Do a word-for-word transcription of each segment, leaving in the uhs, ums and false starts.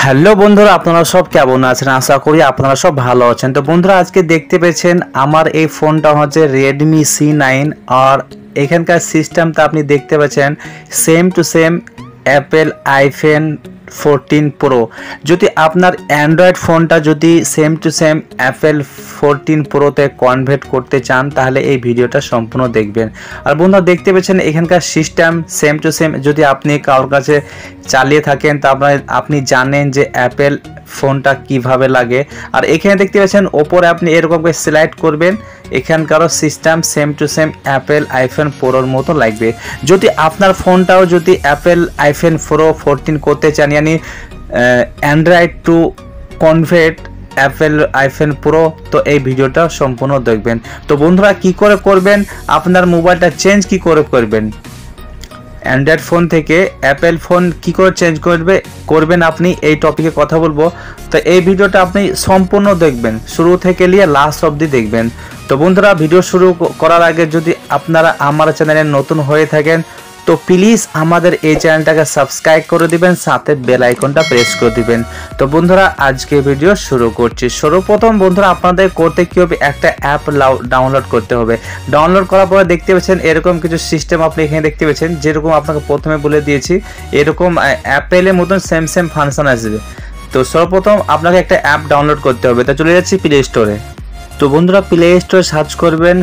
Hello বন্ধুরা, আপনারা সব কেমন আছেন? আশা করি আপনারা সব ভালো আছেন। তো বন্ধুরা, আজকে দেখতে পেয়েছেন আমার এই ফোনটা হচ্ছে রেডমি সি নাইন। আর এখানকার সিস্টেমটা আপনি দেখতে পাচ্ছেন same to same Apple iPhone fourteen Pro. যদি আপনার অ্যান্ড্রয়েড ফোনটা যদি same to same Apple fourteen প্রোতে কনভার্ট করতে চান তাহলে এই ভিডিওটা সম্পূর্ণ দেখবেন। আর বন্ধুরা, দেখতে পেয়েছেন এখানকার সিস্টেম সেম টু সেম। যদি আপনি কারোর কাছে চালিয়ে থাকেন তা আপনার আপনি জানেন যে অ্যাপেল ফোনটা কিভাবে লাগে। আর এখানে দেখতে পাচ্ছেন ওপরে আপনি এরকম করে সিলেক্ট করবেন, এখানকারও system same to same Apple iPhone প্রোর মতো লাগবে। যদি আপনার ফোনটাও যদি অ্যাপেল আইফোন প্রো ফোরটিন করতে চান, ইয়ানি Android to convert Apple iPhone Pro, তো এই ভিডিওটা সম্পূর্ণ দেখবেন। তো বন্ধুরা, কি করে করবেন, আপনার মোবাইলটা চেঞ্জ কি করে করবেন, অ্যান্ড্রয়েড ফোন থেকে অ্যাপেল ফোন কি করে চেঞ্জ করবে করবেন আপনি, এই টপিকে কথা বলবো। তো এই ভিডিওটা আপনি সম্পূর্ণ দেখবেন, শুরু থেকে নিয়ে লাস্ট অবধি দেখবেন। তো বন্ধুরা, ভিডিও শুরু করার আগে যদি আপনারা আমার চ্যানেলে নতুন হয়ে থাকেন তো প্লিজ আমাদের এই চ্যানেলটাকে সাবস্ক্রাইব করে দিবেন, সাথে বেল আইকনটা প্রেস করে দিবেন। তো বন্ধুরা, আজকে ভিডিও শুরু করছি। সর্বপ্রথম বন্ধুরা, আপনাদের করতে কি হবে, একটা অ্যাপ ডাউনলোড করতে হবে। ডাউনলোড করার পরে দেখতে পাচ্ছেন এরকম কিছু সিস্টেম আপনি এখানে দেখতে পাচ্ছেন, যেরকম আপনাকে প্রথমে বলে দিয়েছি এরকম অ্যাপেলের মতন সেম সেম ফাংশন আসবে। তো সর্বপ্রথম আপনাকে একটা অ্যাপ ডাউনলোড করতে হবে। তো চলে যাচ্ছি প্লে স্টোরে। তো বন্ধুরা, প্লে স্টোরে সার্চ করবেন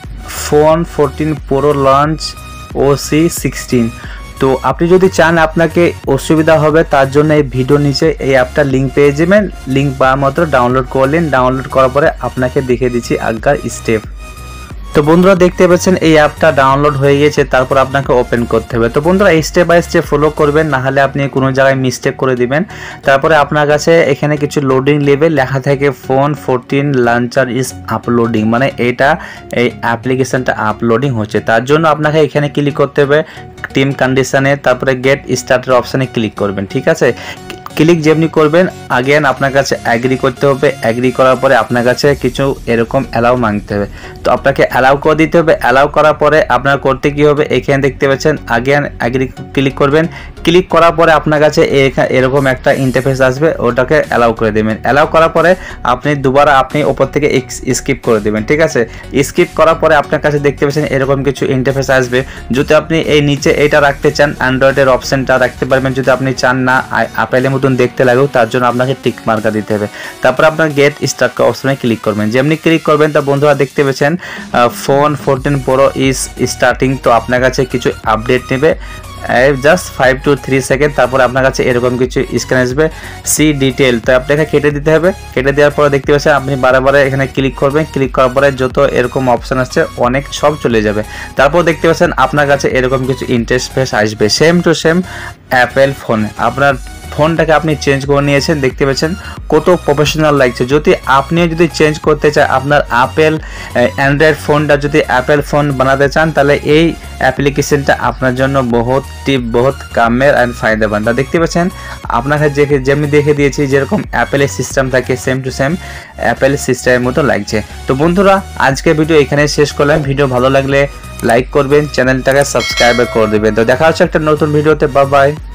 ফোন ফোরটিন প্রো লঞ্চ ও সি সিক্সটিন। তো আপনি যদি চান আপনাকে অসুবিধা হবে, তার জন্য এই ভিডিও নিচে এই অ্যাপটা লিঙ্ক পেয়ে যাবেন। লিঙ্ক পাওয়া মাত্র ডাউনলোড করলেন। ডাউনলোড করার পরে আপনাকে দেখিয়ে দিচ্ছি আগের স্টেপ। তো বন্ধুরা, দেখতে পাচ্ছেন এই অ্যাপটা ডাউনলোড হয়ে গেছে, তারপর আপনাকে ওপেন করতে হবে। তো বন্ধুরা, স্টেপ বাই স্টেপ ফলো করবেন, না হলে আপনি কোনো জায়গায় মিস্টেক করে দিবেন। তারপরে আপনার কাছে এখানে কিছু লোডিং লেভেল লেখা থাকে, phone fourteen launcher is uploading, মানে এটা এই অ্যাপ্লিকেশনটা আপলোডিং হচ্ছে। তার জন্য আপনাকে এখানে ক্লিক করতে হবে টিম কন্ডিশনে, তারপরে গেট স্টার্টের অপশানে ক্লিক করবেন। ঠিক আছে, ক্লিক যেমনি করবেন আগেন আপনার কাছে অ্যাগ্রি করতে হবে। অ্যাগ্রি করার পরে আপনার কাছে কিছু এরকম অ্যালাউ মাংতে হবে, তো আপনাকে অ্যালাউ করে দিতে হবে। অ্যালাউ করার পরে আপনার করতে কি হবে, এখানে দেখতে পাচ্ছেন আগেন অ্যাগ্রি ক্লিক করবেন। ক্লিক করার পরে আপনার কাছে এরকম একটা ইন্টারফেস আসবে, ওটাকে অ্যালাউ করে দেবেন। অ্যালাউ করার পরে আপনি দুবারা আপনি ওপর থেকে স্কিপ করে দেবেন। ঠিক আছে, স্কিপ করার পরে আপনার কাছে দেখতে পাচ্ছেন এরকম কিছু ইন্টারফেস আসবে। যদি আপনি এই নিচে এটা রাখতে চান, অ্যান্ড্রয়েডের অপশনটা রাখতে পারবেন। যদি আপনি চান না আপেলের মতন দেখতে লাগেও, তার জন্য আপনাকে টিক মার্কা দিতে হবে। তারপর আপনার গেট স্টার্ট অপশনে ক্লিক করবেন। যেমনি ক্লিক করবেন তা বন্ধুরা দেখতে পাচ্ছেন phone fourteen Pro is starting. তো আপনার কাছে কিছু আপডেট নেবে just five two three second. তারপর আপনার কাছে এরকম কিছু স্ক্যান আসবে, সি ডিটেল। তো আপনাকে কেটে দিতে হবে। কেটে দেওয়ার পরে দেখতে পাচ্ছেন আপনি বারে বারে এখানে ক্লিক করবেন। ক্লিক করার পরে যত এরকম অপশান আসছে অনেক সব চলে যাবে। তারপর দেখতে পাচ্ছেন আপনার কাছে এরকম কিছু ইন্টারফেস আসবে সেম টু সেম অ্যাপেল ফোনে। আপনার ফোনটাকে আপনি চেঞ্জ করে নিয়েছেন, দেখতে পাচ্ছেন কত প্রফেশনাল লাগছে। যদি আপনিও যদি চেঞ্জ করতে চান, আপনার আপেল অ্যান্ড্রয়েড ফোনটা যদি অ্যাপেল ফোন বানাতে চান, তাহলে এই অ্যাপ্লিকেশনটা আপনার জন্য বহুত টিপ বহুত কামের অ্যান্ড ফায়দাবান। তা দেখতে পাচ্ছেন আপনাকে যে যেমনি দেখে দিয়েছি যেরকম অ্যাপেলের সিস্টেম থাকে সেম টু সেম অ্যাপেল সিস্টেমের মতো লাগছে। তো বন্ধুরা, আজকে ভিডিও এখানে শেষ করলাম। ভিডিও ভালো লাগলে লাইক করবেন, চ্যানেলটাকে সাবস্ক্রাইব করে দেবেন। তো দেখা হচ্ছে একটা নতুন ভিডিওতে। Bye by.